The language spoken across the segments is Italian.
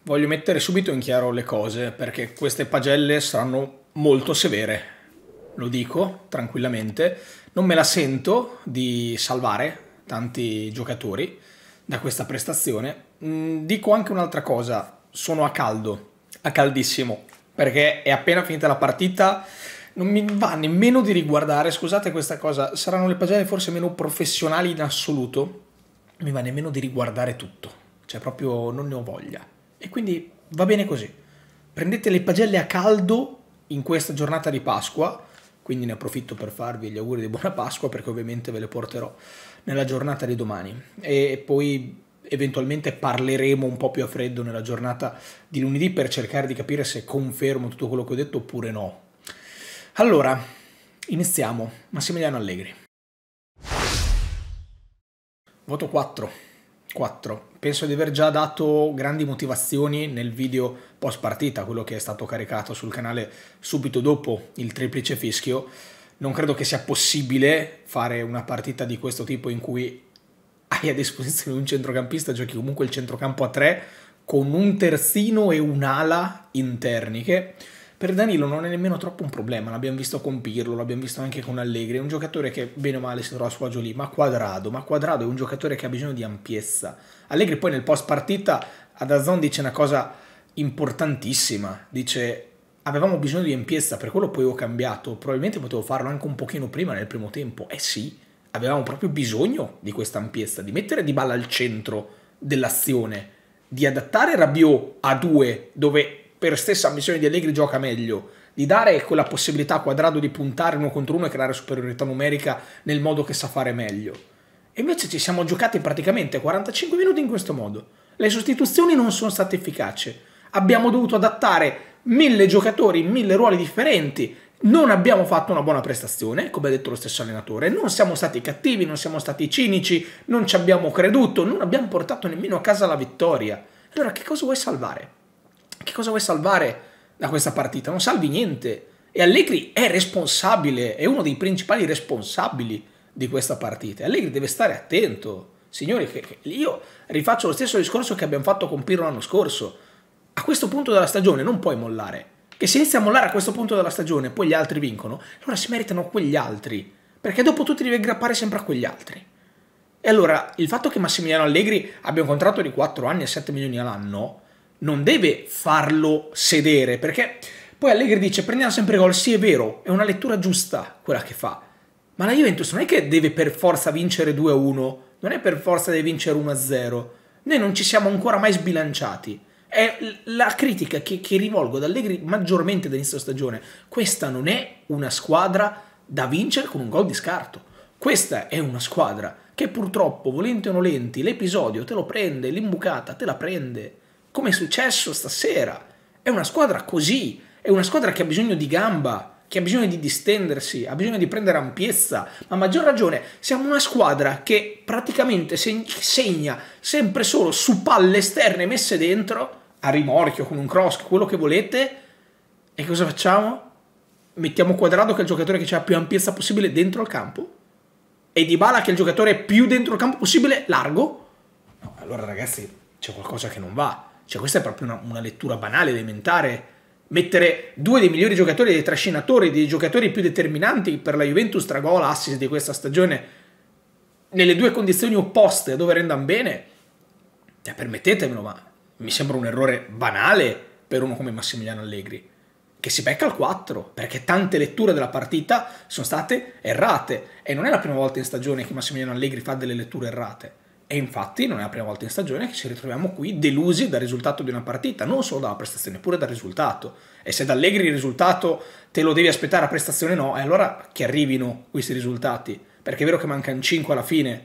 voglio mettere subito in chiaro le cose perché queste pagelle saranno molto severe, lo dico tranquillamente, non me la sento di salvare tanti giocatori da questa prestazione. Dico anche un'altra cosa, sono a caldo, a caldissimo, perché è appena finita la partita, non mi va nemmeno di riguardare, scusate questa cosa, saranno le pagelle forse meno professionali in assoluto, non mi va nemmeno di riguardare tutto, cioè proprio non ne ho voglia. E quindi va bene così. Prendete le pagelle a caldo in questa giornata di Pasqua, quindi ne approfitto per farvi gli auguri di buona Pasqua perché ovviamente ve le porterò nella giornata di domani e poi eventualmente parleremo un po' più a freddo nella giornata di lunedì per cercare di capire se confermo tutto quello che ho detto oppure no. Allora, iniziamo. Massimiliano Allegri. Voto 4. 4. Penso di aver già dato grandi motivazioni nel video post partita, quello che è stato caricato sul canale subito dopo il triplice fischio. Non credo che sia possibile fare una partita di questo tipo in cui hai a disposizione un centrocampista, giochi comunque il centrocampo a 3 con un terzino e un'ala interni, che per Danilo non è nemmeno troppo un problema, l'abbiamo visto con Pirlo, l'abbiamo visto anche con Allegri, è un giocatore che bene o male si trova a suo agio lì, ma Quadrado è un giocatore che ha bisogno di ampiezza. Allegri poi nel post partita a DAZN dice una cosa importantissima, dice avevamo bisogno di ampiezza, per quello poi ho cambiato, probabilmente potevo farlo anche un pochino prima nel primo tempo, sì, avevamo proprio bisogno di questa ampiezza, di mettere Dybala al centro dell'azione, di adattare Rabiot a 2 dove per stessa ammissione di Allegri gioca meglio, di dare quella possibilità a Quadrado di puntare uno contro uno e creare superiorità numerica nel modo che sa fare meglio. E invece ci siamo giocati praticamente 45 minuti in questo modo. Le sostituzioni non sono state efficaci. Abbiamo dovuto adattare 1000 giocatori in 1000 ruoli differenti. Non abbiamo fatto una buona prestazione, come ha detto lo stesso allenatore. Non siamo stati cattivi, non siamo stati cinici, non ci abbiamo creduto, non abbiamo portato nemmeno a casa la vittoria. Allora che cosa vuoi salvare? Che cosa vuoi salvare da questa partita? Non salvi niente. E Allegri è responsabile, è uno dei principali responsabili di questa partita. Allegri deve stare attento. Signori, io rifaccio lo stesso discorso che abbiamo fatto con Pirlo l'anno scorso. A questo punto della stagione non puoi mollare. Che se inizi a mollare a questo punto della stagione poi gli altri vincono, allora si meritano quegli altri. Perché dopo tu ti devi aggrappare sempre a quegli altri. E allora il fatto che Massimiliano Allegri abbia un contratto di 4 anni e 7 milioni all'anno non deve farlo sedere, perché poi Allegri dice prendiamo sempre gol, sì è vero, è una lettura giusta quella che fa, ma la Juventus non è che deve per forza vincere 2-1, non è per forza deve vincere 1-0, noi non ci siamo ancora mai sbilanciati, è la critica che rivolgo ad Allegri maggiormente dall'inizio stagione, questa non è una squadra da vincere con un gol di scarto, questa è una squadra che purtroppo, volenti o nolenti, l'episodio te lo prende, l'imbucata te la prende, come è successo stasera. È una squadra così, è una squadra che ha bisogno di gamba, che ha bisogno di distendersi, ha bisogno di prendere ampiezza, ma a maggior ragione siamo una squadra che praticamente segna sempre solo su palle esterne messe dentro, a rimorchio, con un cross, quello che volete, e cosa facciamo? Mettiamo Quadrado che è il giocatore che ha più ampiezza possibile dentro il campo, e Dybala che è il giocatore più dentro il campo possibile largo? No, allora ragazzi c'è qualcosa che non va. Cioè questa è proprio una lettura banale, elementare. Mettere 2 dei migliori giocatori, dei trascinatori, dei giocatori più determinanti per la Juventus tra gol, assist di questa stagione, nelle 2 condizioni opposte dove rendano bene, permettetemelo, ma mi sembra un errore banale per uno come Massimiliano Allegri, che si becca al 4, perché tante letture della partita sono state errate, e non è la prima volta in stagione che Massimiliano Allegri fa delle letture errate. E infatti non è la prima volta in stagione che ci ritroviamo qui delusi dal risultato di una partita, non solo dalla prestazione, pure dal risultato. E se da Allegri il risultato te lo devi aspettare a prestazione no, e allora che arrivino questi risultati. Perché è vero che mancano 5 alla fine,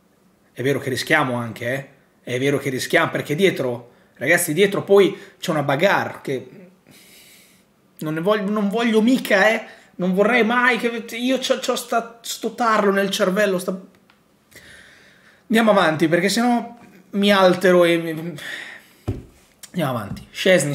è vero che rischiamo anche, è vero che rischiamo, perché dietro, ragazzi, dietro poi c'è una bagarre che non voglio mica, non vorrei mai, che io c'ho sto tarlo nel cervello, Andiamo avanti, perché sennò mi altero e... Andiamo avanti. Szczęsny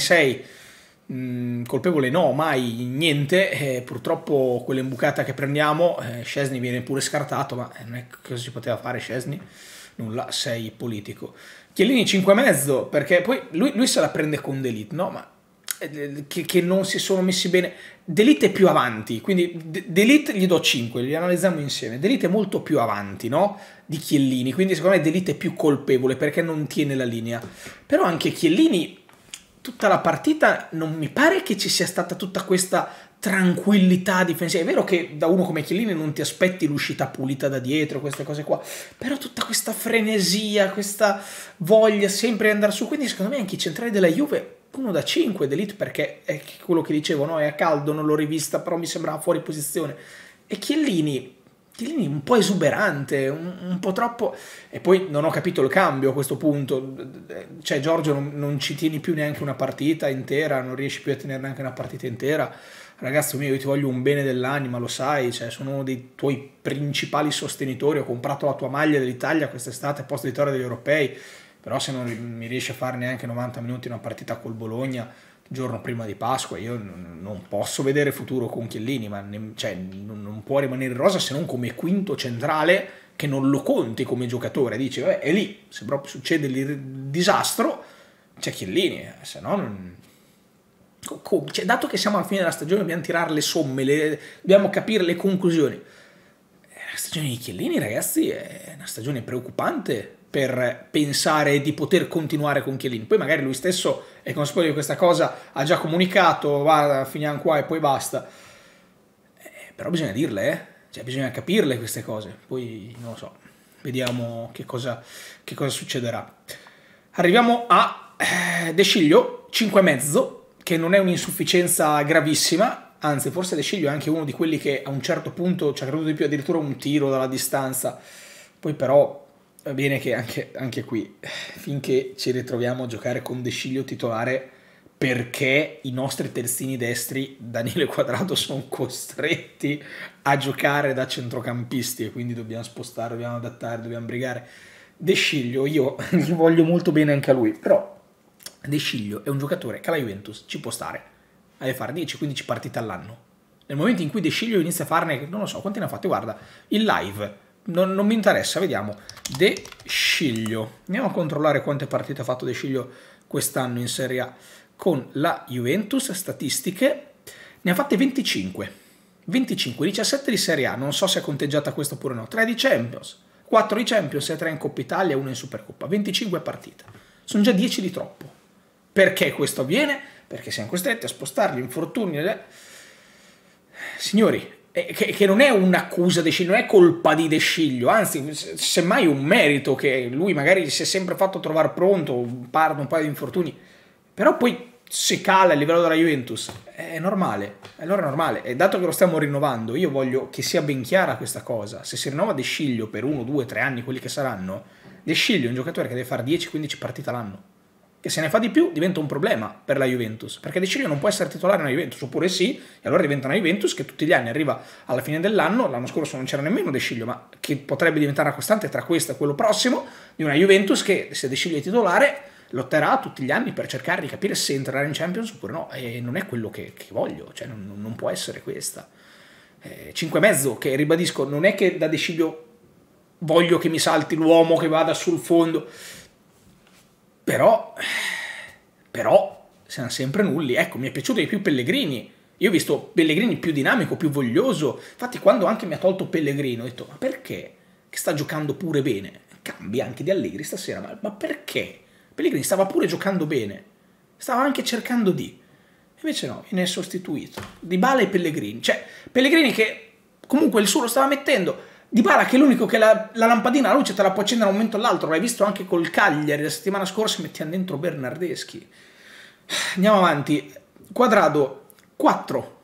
6, colpevole no, mai, niente. Purtroppo quell'imbucata che prendiamo, Szczęsny viene pure scartato, ma non è cosa si poteva fare Szczęsny? Nulla, 6 politico. Chiellini 5,5 perché poi lui se la prende con De Ligt, no? Ma che non si sono messi bene. De Ligt è più avanti, quindi De Ligt gli do 5, li analizziamo insieme. De Ligt è molto più avanti, no? Di Chiellini, quindi secondo me De Ligt è più colpevole perché non tiene la linea. Però anche Chiellini, tutta la partita, non mi pare che ci sia stata tutta questa tranquillità difensiva. È vero che da uno come Chiellini non ti aspetti l'uscita pulita da dietro, queste cose qua, però tutta questa frenesia, questa voglia sempre di andare su, quindi secondo me anche i centrali della Juve 1 da 5 De Ligt, perché è quello che dicevo, no? È a caldo, non l'ho rivista, però mi sembrava fuori posizione. E Chiellini un po' esuberante, un po' troppo, e poi non ho capito il cambio a questo punto, cioè Giorgio non ci tieni più neanche una partita intera, non riesci più a tenere neanche una partita intera. Ragazzo mio, io ti voglio un bene dell'anima, lo sai, cioè sono uno dei tuoi principali sostenitori, ho comprato la tua maglia dell'Italia quest'estate a posto di vittoria degli europei, però se non mi riesci a fare neanche 90 minuti in una partita col Bologna il giorno prima di Pasqua, io non posso vedere futuro con Chiellini, ma cioè, non può rimanere in rosa se non come quinto centrale, che non lo conti come giocatore, dici vabbè, è lì, se proprio succede il disastro c'è Chiellini, se no non... Cioè, dato che siamo alla fine della stagione dobbiamo tirare le somme, dobbiamo capire le conclusioni. La stagione di Chiellini, ragazzi, è una stagione preoccupante per pensare di poter continuare con Chiellini. Poi magari lui stesso è consapevole di questa cosa, ha già comunicato, va, finiamo qua e poi basta. Però bisogna dirle, cioè bisogna capirle queste cose. Poi non lo so, vediamo che cosa succederà. Arriviamo a De Sciglio, 5,5, che non è un'insufficienza gravissima, anzi forse De Sciglio è anche uno di quelli che a un certo punto ci ha creduto di più, addirittura un tiro dalla distanza. Poi però va bene che anche qui, finché ci ritroviamo a giocare con De Sciglio titolare, perché i nostri terzini destri, Daniele Quadrado, sono costretti a giocare da centrocampisti e quindi dobbiamo spostare, dobbiamo adattare, dobbiamo brigare. De Sciglio, io gli voglio molto bene anche a lui, però De Sciglio è un giocatore che alla Juventus ci può stare, deve fare 10-15 partite all'anno. Nel momento in cui De Sciglio inizia a farne, non lo so, quanti ne ha fatti, guarda, il live, non mi interessa, vediamo. De Sciglio, andiamo a controllare quante partite ha fatto De Sciglio quest'anno in Serie A con la Juventus, statistiche, ne ha fatte 25, 17 di Serie A, non so se è conteggiata questa oppure no, 3 di Champions, 4 di Champions e 3 in Coppa Italia, 1 in Supercoppa, 25 partite, sono già 10 di troppo. Perché questo avviene? Perché siamo costretti a spostare gli infortuni. Signori, che non è un'accusa De Sciglio, non è colpa di De Sciglio, anzi, semmai un merito che lui magari si è sempre fatto trovare pronto, un paio di infortuni, però poi se cala a livello della Juventus è normale, allora è normale, e dato che lo stiamo rinnovando, io voglio che sia ben chiara questa cosa. Se si rinnova De Sciglio per 1, 2, 3 anni, quelli che saranno, De Sciglio è un giocatore che deve fare 10-15 partite all'anno, che se ne fa di più diventa un problema per la Juventus, perché De Sciglio non può essere titolare nella Juventus, oppure sì, e allora diventa una Juventus che tutti gli anni arriva alla fine dell'anno, l'anno scorso non c'era nemmeno De Sciglio, ma che potrebbe diventare una costante tra questo e quello prossimo, di una Juventus che se De Sciglio è titolare lotterà tutti gli anni per cercare di capire se entrerà in Champions oppure no, e non è quello che voglio, cioè non può essere questa. 5,5, che ribadisco, non è che da De Sciglio voglio che mi salti l'uomo che vada sul fondo, però siamo sempre nulli. Ecco, mi è piaciuto di più Pellegrini. Io ho visto Pellegrini più dinamico, più voglioso. Infatti quando anche mi ha tolto Pellegrini ho detto, ma perché? Che sta giocando pure bene. Cambi anche di Allegri stasera, ma perché? Pellegrini stava pure giocando bene, stava anche cercando di... Invece no, viene sostituito. Dybala e Pellegrini. Cioè, Pellegrini che comunque il suo lo stava mettendo... Dybala che è l'unico che la lampadina, la luce te la può accendere da un momento all'altro, l'hai visto anche col Cagliari la settimana scorsa, mettiamo dentro Bernardeschi. Andiamo avanti. Quadrado 4,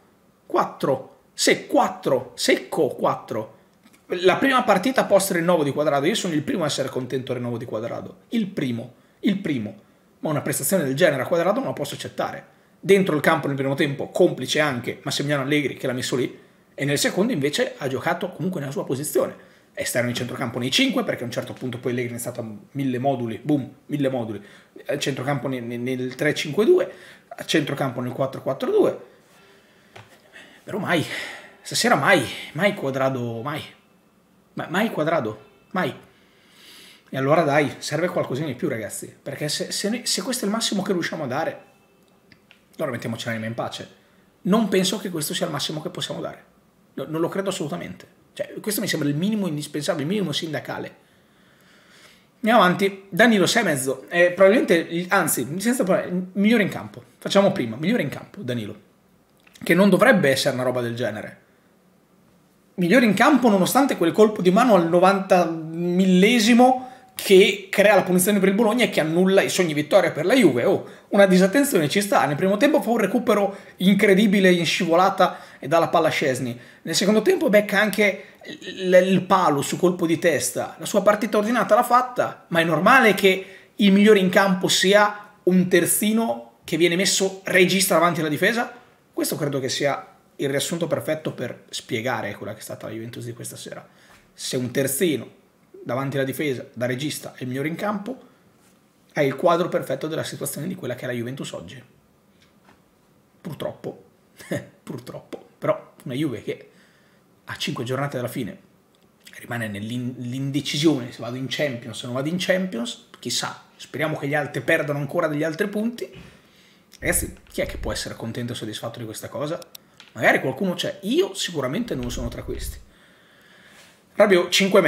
secco 4. La prima partita post rinnovo di Quadrado, io sono il primo a essere contento del rinnovo di Quadrado, il primo, ma una prestazione del genere a Quadrado non la posso accettare. Dentro il campo nel primo tempo, complice anche Massimiliano Allegri che l'ha messo lì, e nel secondo invece ha giocato comunque nella sua posizione, esterno in centrocampo nei 5, perché a un certo punto poi Allegri è stato a 1000 moduli, boom, 1000 moduli, a centrocampo nel 3-5-2, a centrocampo nel 4-4-2, però mai, stasera mai Quadrado, mai Quadrado, mai. E allora dai, serve qualcosina di più ragazzi, perché se questo è il massimo che riusciamo a dare, allora mettiamoci l'anima in pace. Non penso che questo sia il massimo che possiamo dare, non lo credo assolutamente. Cioè, questo mi sembra il minimo indispensabile, il minimo sindacale. Andiamo avanti, Danilo 6,5, probabilmente, anzi, senza problemi, migliore in campo. Facciamo prima, migliore in campo, Danilo, che non dovrebbe essere una roba del genere. Migliore in campo nonostante quel colpo di mano al 90.000esimo che crea la punizione per il Bologna e che annulla i sogni vittoria per la Juve. Oh, una disattenzione ci sta. Nel primo tempo fa un recupero incredibile in scivolata e dà la palla a Szczesny. Nel secondo tempo becca anche il palo su colpo di testa. La sua partita ordinata l'ha fatta, ma è normale che il migliore in campo sia un terzino che viene messo regista davanti alla difesa? Questo credo che sia il riassunto perfetto per spiegare quella che è stata la Juventus di questa sera. Se un terzino davanti alla difesa, da regista, è il migliore in campo, è il quadro perfetto della situazione di quella che è la Juventus oggi. Purtroppo, purtroppo, però una Juve che a 5 giornate dalla fine rimane nell'indecisione se vado in Champions, se non vado in Champions, chissà, speriamo che gli altri perdano ancora degli altri punti. Ragazzi, chi è che può essere contento e soddisfatto di questa cosa? Magari qualcuno c'è, io sicuramente non sono tra questi. Rabiot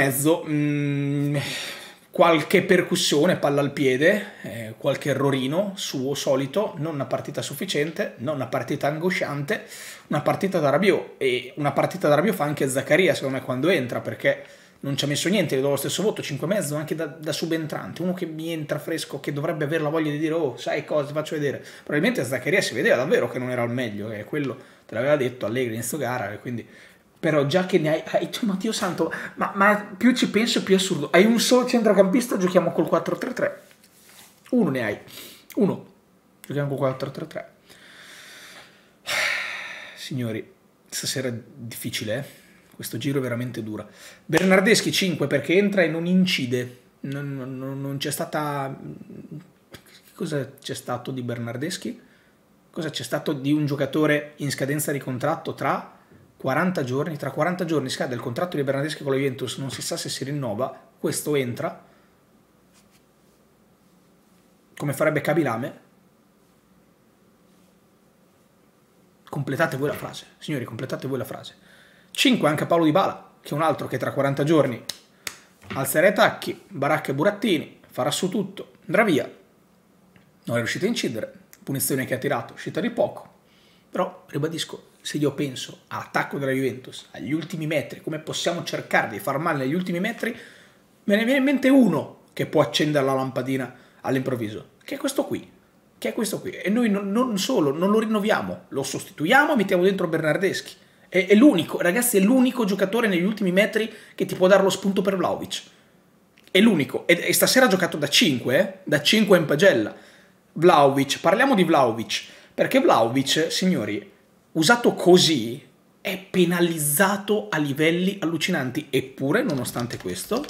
5,5, qualche percussione, palla al piede, qualche errorino suo solito, non una partita sufficiente, non una partita angosciante, una partita da Rabiot, e una partita da Rabiot fa anche Zaccaria secondo me quando entra, perché non ci ha messo niente, gli do lo stesso voto, 5,5 anche da subentrante, uno che mi entra fresco, che dovrebbe avere la voglia di dire oh sai cosa, ti faccio vedere. Probabilmente Zaccaria si vedeva davvero che non era al meglio, e quello te l'aveva detto Allegri inizio gara, e quindi... Però già che ne hai ma Dio santo, ma più ci penso più è assurdo. Hai un solo centrocampista, giochiamo col 4-3-3. Uno ne hai. Uno. Giochiamo col 4-3-3. Signori, stasera è difficile, questo giro è veramente dura. Bernardeschi 5 perché entra e non incide. Non c'è stata... Cosa c'è stato di Bernardeschi? Cosa c'è stato di un giocatore in scadenza di contratto tra 40 giorni? Tra 40 giorni scade il contratto di Bernardeschi con la Juventus, non si sa se si rinnova, questo entra, come farebbe Kabilame. Completate voi la frase, signori, completate voi la frase. 5 anche Paolo Dybala, che è un altro che tra 40 giorni alzerà i tacchi, Baracca e Burattini, farà su tutto, andrà via, non è riuscito a incidere, punizione che ha tirato, uscita di poco, però ribadisco, se io penso all'attacco della Juventus, agli ultimi metri, come possiamo cercare di far male negli ultimi metri, me ne viene in mente uno che può accendere la lampadina all'improvviso, che è questo qui. E noi non solo, non lo rinnoviamo, lo sostituiamo, mettiamo dentro Bernardeschi. È l'unico, ragazzi, è l'unico giocatore negli ultimi metri che ti può dare lo spunto per Vlahovic. È l'unico. E stasera ha giocato da 5, da 5 in pagella. Vlahovic, parliamo di Vlahovic, perché Vlahovic, signori, usato così è penalizzato a livelli allucinanti, eppure nonostante questo,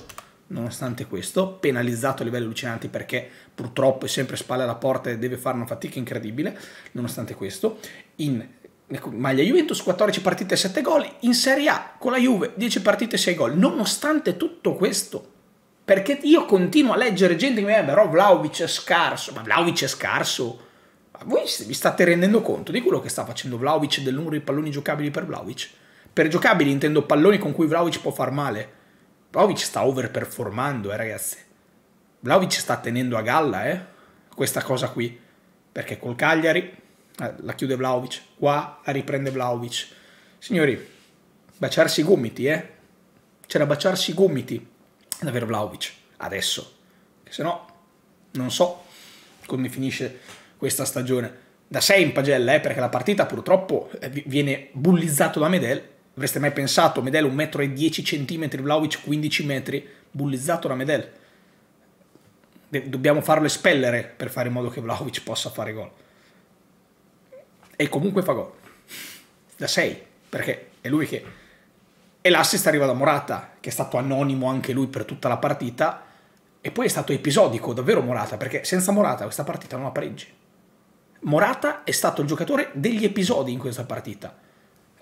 penalizzato a livelli allucinanti perché purtroppo è sempre spalle alla porta e deve fare una fatica incredibile, nonostante questo, in maglia Juventus 14 partite e 7 gol, in Serie A con la Juve 10 partite e 6 gol, nonostante tutto questo, perché io continuo a leggere gente che mi dice però Vlahovic è scarso, ma Vlahovic è scarso? Ma voi vi state rendendo conto di quello che sta facendo Vlahovic, del numero di palloni giocabili per Vlahovic? Per giocabili intendo palloni con cui Vlahovic può far male. Vlahovic sta overperformando, ragazzi. Vlahovic sta tenendo a galla, questa cosa qui. Perché col Cagliari la chiude Vlahovic, qua la riprende Vlahovic. Signori, baciarsi i gomiti, C'è da baciarsi i gomiti ad avere Vlahovic adesso. Se no, non so come finisce questa stagione. Da 6 in pagella, perché la partita purtroppo viene bullizzato da Medel. Avreste mai pensato, Medel 1,10 m, Vlahovic 15 metri, bullizzato da Medel. Dobbiamo farlo espellere per fare in modo che Vlahovic possa fare gol. E comunque fa gol. Da 6, perché è lui che... E l'assist arriva da Morata, che è stato anonimo anche lui per tutta la partita, e poi è stato episodico, davvero Morata, perché senza Morata questa partita non ha pareggi. Morata è stato il giocatore degli episodi in questa partita.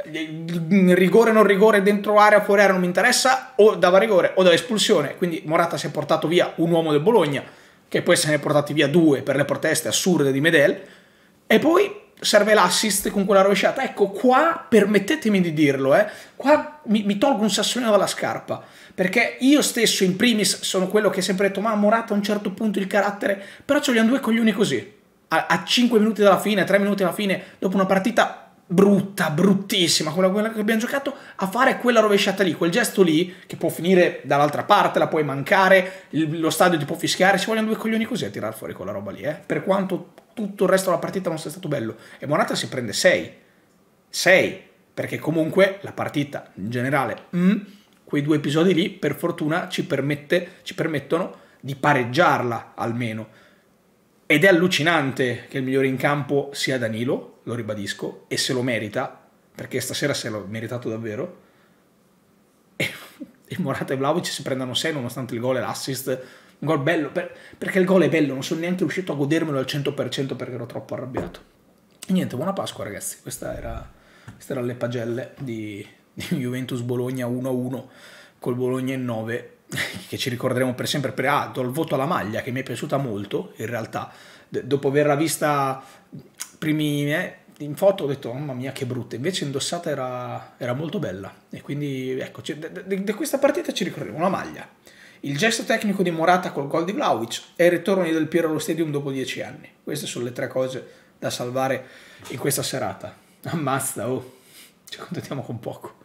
rigore non rigore, dentro area, fuori area non mi interessa, o dava rigore o dava espulsione. Quindi Morata si è portato via un uomo del Bologna, che poi se ne è portati via 2 per le proteste assurde di Medel, e poi serve l'assist con quella rovesciata. Ecco, qua permettetemi di dirlo, qua mi tolgo un sassolino dalla scarpa, perché io stesso in primis sono quello che ha sempre detto ma Morata a un certo punto il carattere, però ce li hanno 2 coglioni così, a 5 minuti dalla fine, 3 minuti dalla fine, dopo una partita brutta, bruttissima, quella che abbiamo giocato, a fare quella rovesciata lì, quel gesto lì, che può finire dall'altra parte, la puoi mancare, lo stadio ti può fischiare, ci vogliono 2 coglioni così a tirar fuori quella roba lì, per quanto tutto il resto della partita non sia stato bello. E Morata si prende 6, perché comunque la partita in generale, quei 2 episodi lì, per fortuna ci permettono di pareggiarla almeno. Ed è allucinante che il migliore in campo sia Danilo, lo ribadisco, e se lo merita, perché stasera se l'ho meritato davvero. E Morata e Vlahovic si prendono 6 nonostante il gol e l'assist. Un gol bello, perché il gol è bello, non sono neanche riuscito a godermelo al 100% perché ero troppo arrabbiato. E niente, buona Pasqua ragazzi, queste erano le pagelle di Juventus Bologna 1-1 col Bologna in 9, che ci ricorderemo per sempre. Do il voto alla maglia, che mi è piaciuta molto in realtà. Dopo averla vista primi in foto ho detto mamma mia che brutta, invece indossata era molto bella, e quindi ecco, di questa partita ci ricorderemo la maglia, il gesto tecnico di Morata col gol di Vlahovic e il ritorno di Del Piero allo Stadium dopo 10 anni. Queste sono le 3 cose da salvare in questa serata. Ammazza, ci contentiamo con poco.